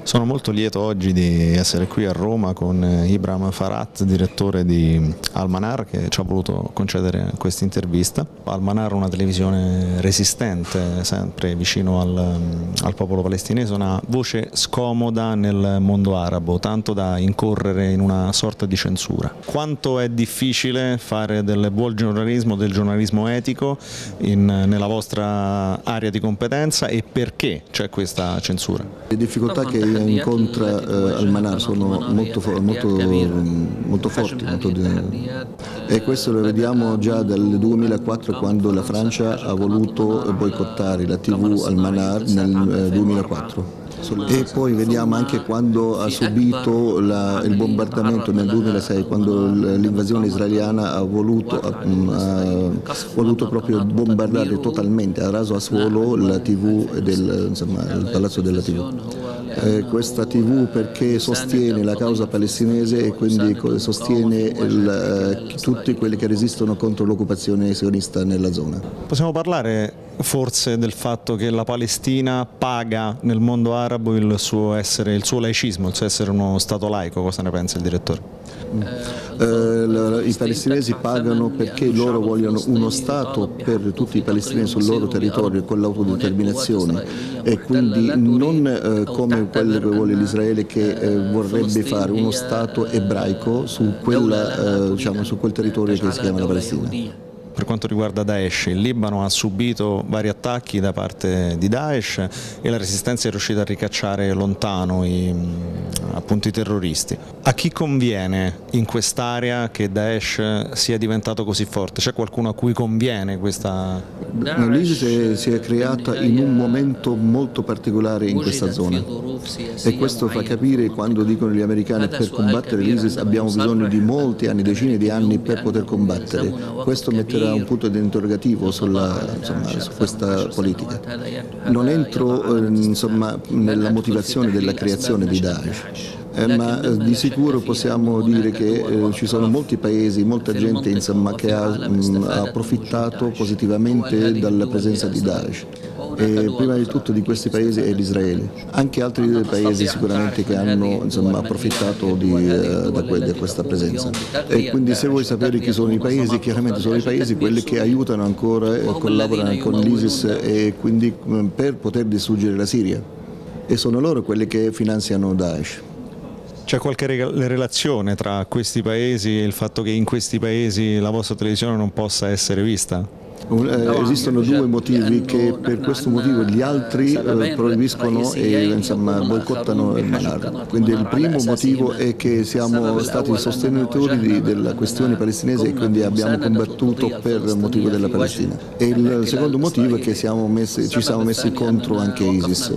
Sono molto lieto oggi di essere qui a Roma con Ibram Farat, direttore di Al-Manar, che ci ha voluto concedere questa intervista. Al-Manar è una televisione resistente, sempre vicino al popolo palestinese, una voce scomoda nel mondo arabo, tanto da incorrere in una sorta di censura. Quanto è difficile fare del buon giornalismo, del giornalismo etico nella vostra area di competenza, e perché c'è questa censura? Le difficoltà che incontra Al-Manar sono molto forti, e questo lo vediamo già dal 2004, quando la Francia ha voluto boicottare la TV Al-Manar nel 2004. E poi vediamo anche quando ha subito il bombardamento nel 2006, quando l'invasione israeliana ha voluto proprio bombardare totalmente, a raso a suolo la TV il palazzo della TV. Questa TV perché sostiene la causa palestinese e quindi sostiene tutti quelli che resistono contro l'occupazione sionista nella zona. Possiamo parlare forse del fatto che la Palestina paga nel mondo arabo il suo laicismo, il suo essere uno Stato laico? Cosa ne pensa il direttore? I palestinesi pagano perché loro vogliono uno Stato per tutti i palestinesi sul loro territorio con l'autodeterminazione, e quindi non come quello che vuole l'Israele, che vorrebbe fare uno Stato ebraico su quel territorio che si chiama la Palestina. Per quanto riguarda Daesh, il Libano ha subito vari attacchi da parte di Daesh e la resistenza è riuscita a ricacciare lontano i terroristi. A chi conviene in quest'area che Daesh sia diventato così forte? C'è qualcuno a cui conviene questa? L'ISIS si è creata in un momento molto particolare in questa zona, e questo fa capire quando dicono gli americani che per combattere l'ISIS abbiamo bisogno di molti anni, decine di anni per poter combattere. Questo metterà un punto di interrogativo su questa politica. Non entro nella motivazione della creazione di Daesh, ma di sicuro possiamo dire che ci sono molti paesi, molta gente che ha approfittato positivamente dalla presenza di Daesh. E prima di tutto di questi paesi è l'Israele, anche altri paesi sicuramente che hanno approfittato di questa presenza. E quindi se vuoi sapere chi sono i paesi, chiaramente sono i paesi quelli che aiutano ancora e collaborano con l'ISIS, e quindi per poter distruggere la Siria, e sono loro quelli che finanziano Daesh. C'è qualche relazione tra questi paesi e il fatto che in questi paesi la vostra televisione non possa essere vista? Esistono due motivi che per questo motivo gli altri proibiscono e boicottano Al-Manar. Quindi il primo motivo è che siamo stati sostenitori della questione palestinese e quindi abbiamo combattuto per il motivo della Palestina. E il secondo motivo è che ci siamo messi contro anche ISIS.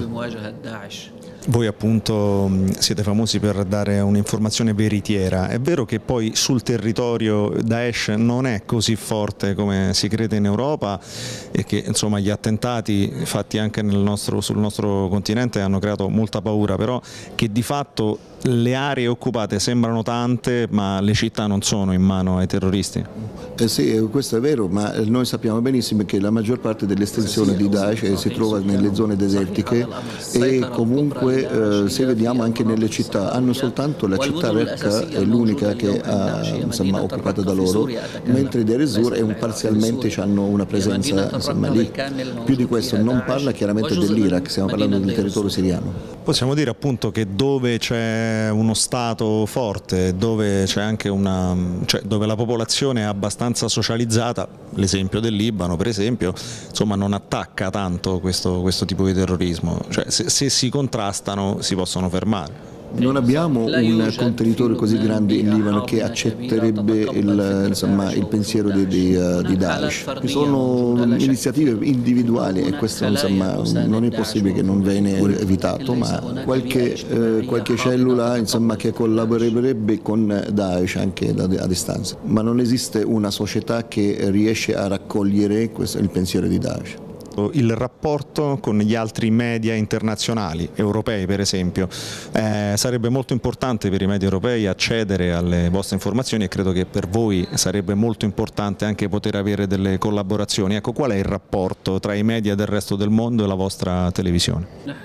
Voi appunto siete famosi per dare un'informazione veritiera. È vero che poi sul territorio Daesh non è così forte come si crede in Europa, e che gli attentati fatti anche sul nostro continente hanno creato molta paura, però che di fatto le aree occupate sembrano tante, ma le città non sono in mano ai terroristi? Sì, questo è vero, ma noi sappiamo benissimo che la maggior parte dell'estensione di Daesh si trova nelle zone desertiche, e comunque se vediamo anche nelle città, hanno soltanto la città Raqqa, è l'unica che è occupata da loro, mentre Deir ez-Zor parzialmente hanno una presenza lì. Più di questo non parla chiaramente dell'Iraq, stiamo parlando del territorio siriano. Possiamo dire appunto che dove c'è uno Stato forte, dove c'è anche dove la popolazione è abbastanza socializzata, l'esempio del Libano per esempio, non attacca tanto questo tipo di terrorismo, se si contrastano si possono fermare. Non abbiamo un contenitore così grande in Libano che accetterebbe il pensiero di Daesh. Ci sono iniziative individuali, e questo non è possibile che non viene evitato, ma qualche cellula che collaborerebbe con Daesh anche a distanza. Ma non esiste una società che riesce a raccogliere il pensiero di Daesh. il rapporto con gli altri media internazionali, europei per esempio. Sarebbe molto importante per i media europei accedere alle vostre informazioni e credo che per voi sarebbe molto importante anche poter avere delle collaborazioni. Ecco, qual è il rapporto tra i media del resto del mondo e la vostra televisione?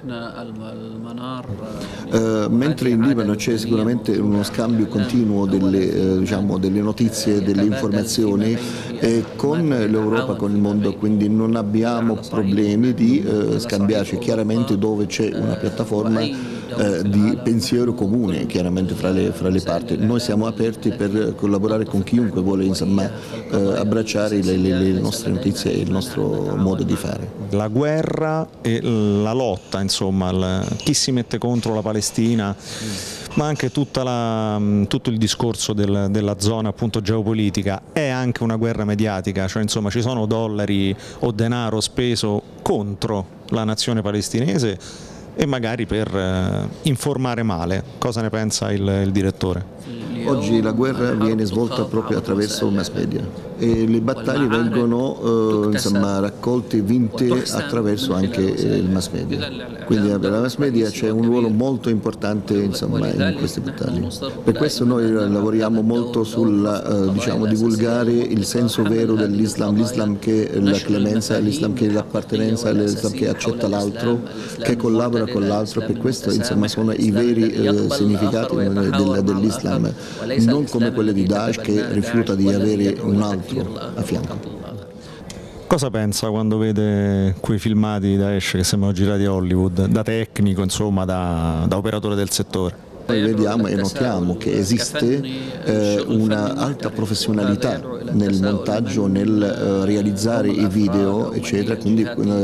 Mentre in Libano c'è sicuramente uno scambio continuo delle notizie, delle informazioni con l'Europa, con il mondo, quindi non abbiamo problemi di scambiarci. Chiaramente dove c'è una piattaforma di pensiero comune, chiaramente fra le parti. Noi siamo aperti per collaborare con chiunque vuole abbracciare le nostre notizie e il nostro modo di fare. La guerra e la lotta, insomma, chi si mette contro la Palestina, ma anche tutto il discorso della zona appunto geopolitica è anche una guerra mediatica, cioè insomma ci sono dollari o denaro speso contro la nazione palestinese e magari per informare male. Cosa ne pensa il direttore? Oggi la guerra viene svolta proprio attraverso il mass media e le battaglie vengono raccolte e vinte attraverso anche il mass media. Quindi la mass media c'è un ruolo molto importante in queste battaglie. Per questo noi lavoriamo molto sul divulgare il senso vero dell'Islam, l'Islam che è la clemenza, l'Islam che è l'appartenenza, l'Islam che accetta l'altro, che collabora con l'altro. Per questo sono i veri significati dell'Islam, non come quelli di Daesh che rifiuta di avere un altro a fianco. Cosa pensa quando vede quei filmati di Daesh che sembrano girati a Hollywood, da tecnico, insomma, da operatore del settore? Noi vediamo e notiamo che esiste una alta professionalità nel montaggio, nel realizzare i video, eccetera, quindi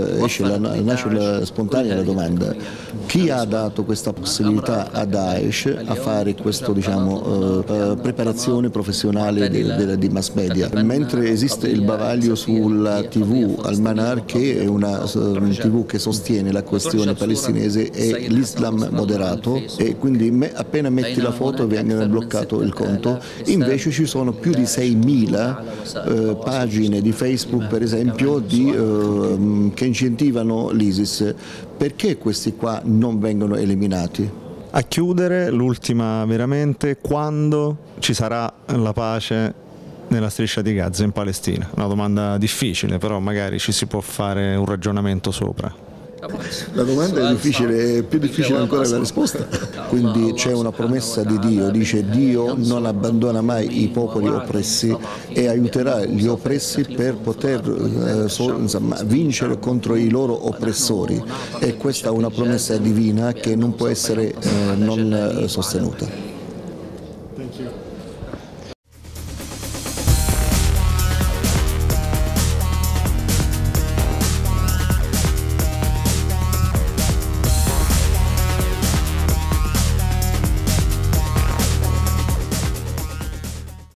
nasce spontanea la domanda: chi ha dato questa possibilità a Daesh a fare questa preparazione professionale di mass media? Mentre esiste il bavaglio sulla TV Al-Manar, che è una TV che sostiene la questione palestinese e l'Islam moderato, e quindi appena metti la foto viene bloccato il conto. Invece ci sono più di 6.000 pagine di Facebook, per esempio, che incentivano l'ISIS. Perché questi qua non vengono eliminati? A chiudere, l'ultima veramente: quando ci sarà la pace nella striscia di Gaza, in Palestina? Una domanda difficile, però magari ci si può fare un ragionamento sopra. La domanda è difficile, è più difficile ancora la risposta. Quindi c'è una promessa di Dio, dice: Dio non abbandona mai i popoli oppressi e aiuterà gli oppressi per poter vincere contro i loro oppressori, e questa è una promessa divina che non può essere non sostenuta.